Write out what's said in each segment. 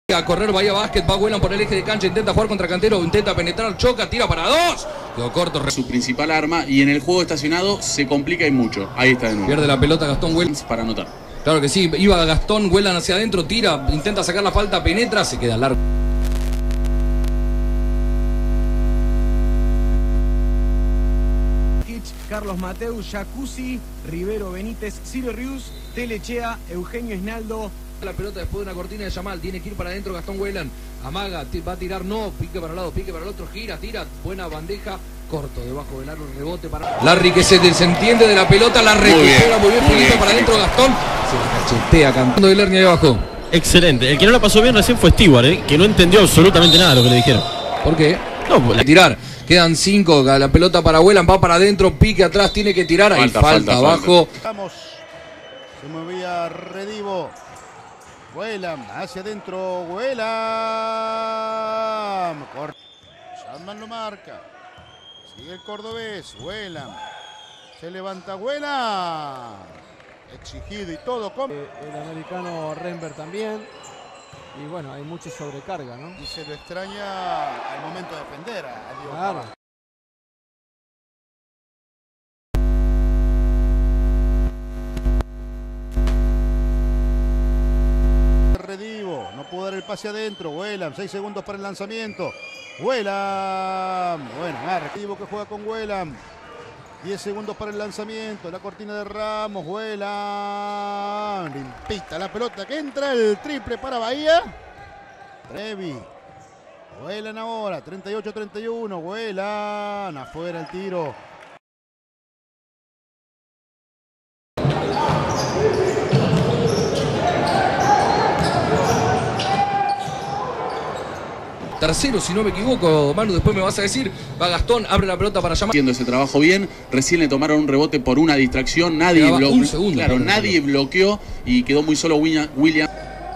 A correr Bahía Básquet, va Whelan por el eje de cancha, intenta jugar contra Cantero, intenta penetrar, choca, tira para dos. Quedó corto. Su principal arma y en el juego estacionado se complica y mucho. Ahí está de nuevo. Pierde la pelota Gastón Whelan. Para anotar. Claro que sí, iba Gastón Whelan hacia adentro, tira, intenta sacar la falta, penetra, se queda largo. Carlos Mateus, Jacuzzi, Rivero Benítez, Ciro Rius, Telechea, Eugenio Esnaldo. La pelota después de una cortina de Yamal, tiene que ir para adentro Gastón Whelan, amaga, va a tirar, no, pique para un lado, pique para el otro, gira, tira, buena bandeja, corto, debajo del aro, rebote para... Larry que se desentiende de la pelota, la recupera muy bien, Filipe para adentro Gastón, se la cachetea cantando de Lernia ahí abajo. Excelente, el que no la pasó bien recién fue Stewart, que no entendió absolutamente nada de lo que le dijeron. ¿Por qué? No, pues, tirar. Quedan 5, la pelota para Whelan, va para adentro, pique atrás, tiene que tirar, ahí falta abajo. Vamos, se movía Redivo. Whelan, hacia adentro, Whelan. Sandman lo marca. Sigue el cordobés, Whelan. Se levanta Whelan. Exigido y todo. El americano Renber también. Y bueno, hay mucha sobrecarga, ¿no? Y se lo extraña al momento de defender a Diego. Claro. Redivo, no pudo dar el pase adentro. Whelan, 6 segundos para el lanzamiento. Whelan, bueno, Redivo que juega con Whelan. 10 segundos para el lanzamiento. La cortina de Ramos. Whelan. Limpita la pelota que entra. El triple para Bahía. Trevi. Whelan ahora. 38-31. Whelan. Afuera el tiro. Tercero, si no me equivoco, Manu, después me vas a decir, va Gastón, abre la pelota para llamar. Haciendo ese trabajo bien, recién le tomaron un rebote por una distracción, nadie bloqueó, claro, nadie bloqueó y quedó muy solo William.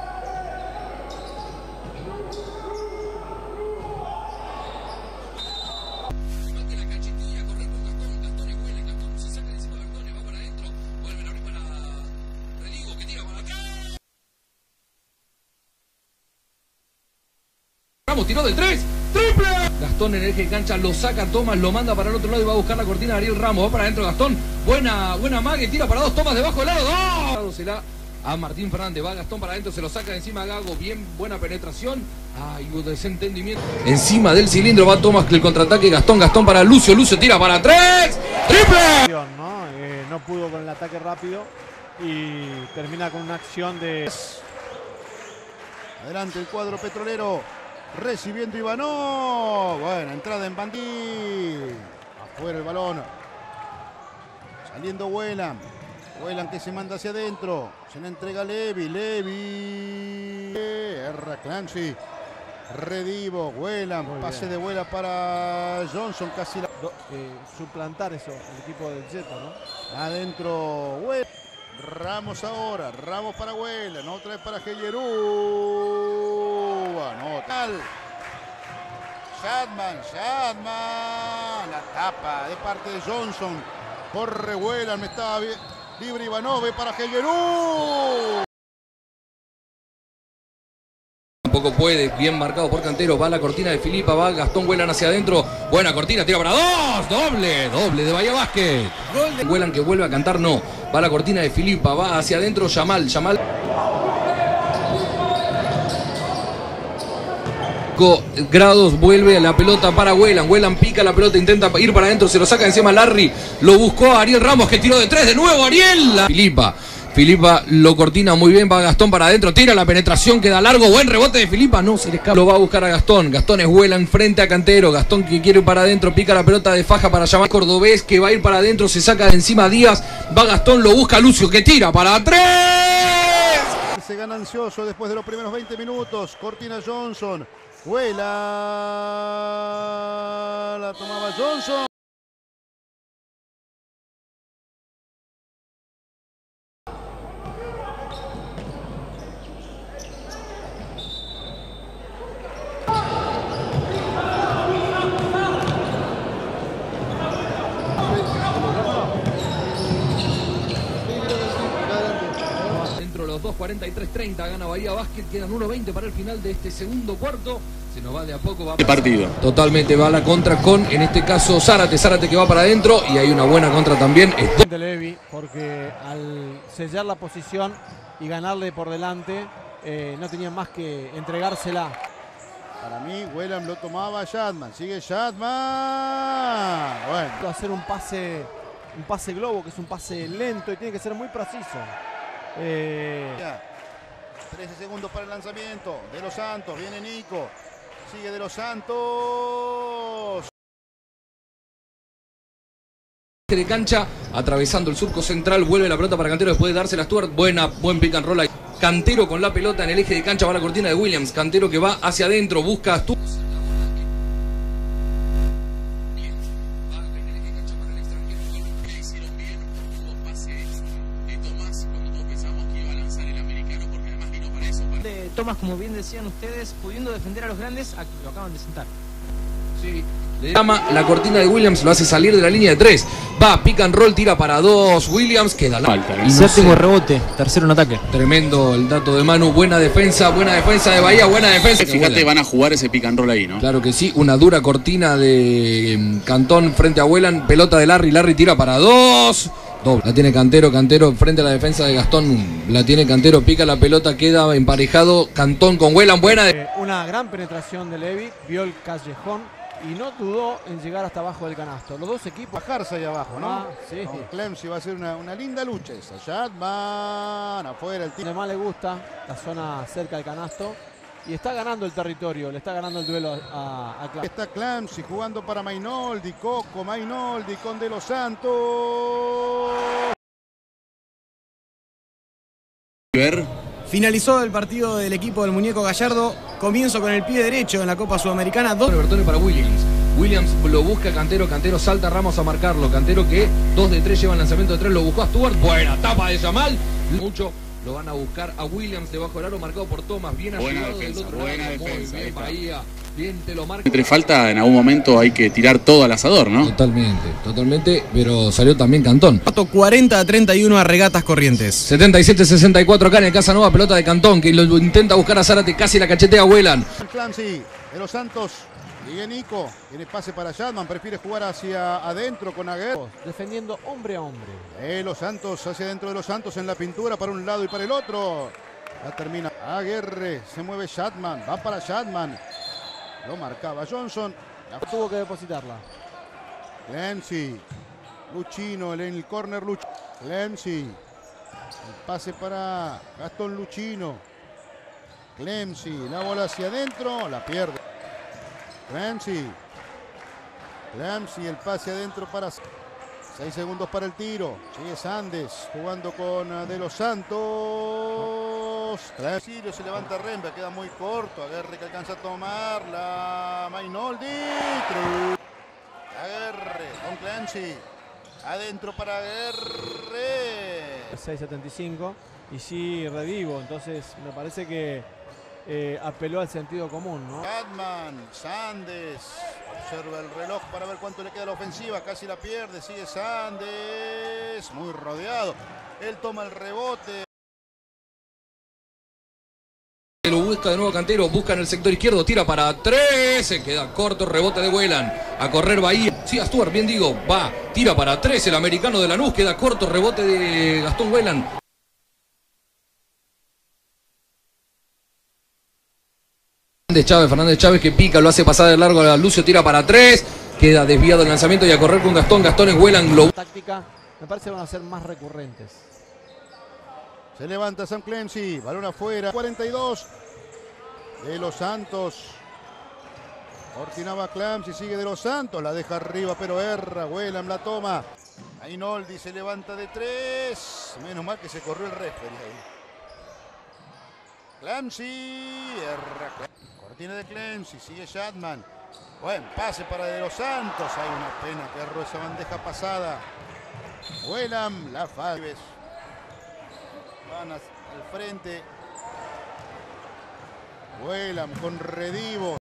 Ramos tiró de 3, triple. Gastón en el eje de cancha, lo saca Tomás, lo manda para el otro lado y va a buscar la cortina de Ariel Ramos. Va para adentro Gastón, buena mague, tira para dos, Tomás debajo del lado, dos. Se la a Martín Fernández, va Gastón para adentro, se lo saca de encima a Gago, bien, buena penetración. Ay, desentendimiento. Encima del cilindro va Tomás, el contraataque, Gastón para Lucio, Lucio tira para 3, triple. No pudo con el ataque rápido y termina con una acción de... Adelante el cuadro petrolero. Recibiendo Ivanov. Buena entrada en Bandí. Afuera el balón. Saliendo Whelan. Whelan que se manda hacia adentro. Se la entrega Levi. Erra Clancy. Redivo. Whelan. Pase de Whelan para Johnson. Casi la... suplantar eso, el equipo del Jetta, ¿no? Adentro Whelan. Ramos ahora. Ramos para Whelan. Otra vez para Gellerú. Anota. Shadman. La tapa de parte de Johnson. Corre Whelan. Estaba bien. Libre Ivanov para Gellerú. Tampoco puede, bien marcado por Cantero, va la cortina de Filipa, va Gastón Whelan hacia adentro, buena cortina, tira para dos, doble de Bahía Básquet. Gol de Whelan que vuelve a cantar, no, va la cortina de Filipa, va hacia adentro Yamal. Grados, vuelve a la pelota para Whelan pica la pelota, intenta ir para adentro, se lo saca encima Larry, lo buscó a Ariel Ramos que tiró de 3 de nuevo, Ariel. Filipa lo cortina muy bien, va Gastón para adentro, tira la penetración, queda largo, buen rebote de Filipa, no se le escapa, lo va a buscar a Gastón es Whelan frente a Cantero, Gastón que quiere ir para adentro, pica la pelota de faja para llamar cordobés que va a ir para adentro, se saca de encima a Díaz, va Gastón, lo busca Lucio que tira para 3. Se gana ansioso después de los primeros 20 minutos, cortina Johnson, Whelan, la tomaba Johnson. Dentro los dos. 2:43:30 gana Bahía Básquet. Quedan 1:20 para el final de este segundo cuarto. Se nos va de a poco. Va el partido. Totalmente va a la contra con, en este caso, Zárate que va para adentro. Y hay una buena contra también. De Levi, porque al sellar la posición y ganarle por delante, no tenían más que entregársela. Para mí, Whelan lo tomaba Shatman. Sigue Shatman. Bueno. Hacer un pase globo, que es un pase lento y tiene que ser muy preciso. 13 segundos para el lanzamiento. De los Santos, viene Nico. Sigue De los Santos. De cancha, atravesando el surco central, vuelve la pelota para Cantero después de dársela a Stuart. Buen pick and roll ahí. Cantero con la pelota en el eje de cancha, va la cortina de Williams. Cantero que va hacia adentro, busca a Stuart. Tomás, como bien decían ustedes, pudiendo defender a los grandes, lo acaban de sentar. Sí. Le llama la cortina de Williams, lo hace salir de la línea de 3. Va, pick and roll, tira para 2. Williams queda la falta. Y séptimo rebote, tercero en ataque. Tremendo el dato de Manu. Buena defensa de Bahía, buena defensa. Fíjate, van a jugar ese pick and roll ahí, ¿no? Claro que sí, una dura cortina de Cantón frente a Whelan. Pelota de Larry tira para 2. Doble. La tiene Cantero frente a la defensa de Gastón. La tiene Cantero, pica la pelota, queda emparejado Cantón con Whelan. Una gran penetración de Levi, vio el callejón y no dudó en llegar hasta abajo del canasto. Los dos equipos. Bajarse ahí abajo, ¿no? Sí. Con Clemsi va a ser una linda lucha esa. Shatman, afuera el tiro. Además le gusta la zona cerca del canasto y está ganando el territorio, le está ganando el duelo a Clemsi. Está Clemsi jugando para Mainoldi, Coco Mainoldi con De los Santos. Finalizó el partido del equipo del Muñeco Gallardo. Comienzo con el pie derecho en la Copa Sudamericana. Bertone para Williams. Williams lo busca Cantero salta Ramos a marcarlo. Cantero que 2 de 3 lleva el lanzamiento de 3, lo buscó a Stuart. Buena tapa de Yamal. Mucho lo van a buscar a Williams debajo del aro, marcado por Thomas. Bien ayudado del otro lado. Buena defensa. Muy bien, Bahía. Bien, te lo marca. Entre falta, en algún momento hay que tirar todo al asador, ¿no? Totalmente, pero salió también Cantón. 40-31 a Regatas Corrientes. 77-64 acá en el Casanova, pelota de Cantón, que lo intenta buscar a Zárate, casi la cachetea a Whelan. Clancy, De los Santos, sigue Nico, tiene pase para Shatman, prefiere jugar hacia adentro con Aguirre. Defendiendo hombre a hombre. Los Santos, hacia adentro de los Santos en la pintura, para un lado y para el otro. La termina Aguirre, se mueve Shatman, va para Shatman. Lo marcaba Johnson. Tuvo que depositarla. Clemsi. Luchino en el córner. Clemsi. El pase para Gastón Luchino. Clemsi. La bola hacia adentro. La pierde. Clemsi. El pase adentro para... 6 segundos para el tiro. Sigue Sandes jugando con De los Santos. Clemsi se levanta Rembe. Queda muy corto. Aguirre que alcanza a tomar. La Mainoldi. Aguirre con Clemsi. Adentro para Aguirre. 6.75. Y sí, revivo. Entonces me parece que apeló al sentido común, ¿no? Shatman, Sandes. Observa el reloj para ver cuánto le queda a la ofensiva. Casi la pierde. Sigue Sandes. Muy rodeado. Él toma el rebote. Lo busca de nuevo Cantero. Busca en el sector izquierdo. Tira para 3. Se queda corto. Rebote de Whelan. A correr Bahía. Sí, a Stuart, bien digo. Va. Tira para 3. El americano de Lanús. Queda corto. Rebote de Gastón Whelan. Fernández Chávez que pica, lo hace pasar de largo a Lucio, tira para 3, queda desviado el lanzamiento y a correr con Gastón es Whelan. Táctica, me parece que van a ser más recurrentes. Se levanta Sam Clemsi, balón afuera, 42 De los Santos. Cortinaba Clemsi, sigue De los Santos, la deja arriba pero erra, Whelan la toma. Ainoldi se levanta de 3, menos mal que se corrió el referee ahí. Clemsi, erra. Cortina de Clemsi, sigue Shatman. Buen pase para De los Santos. Hay una pena que erró esa bandeja pasada. Whelan, la falla. Van al frente. Whelan con Redivo.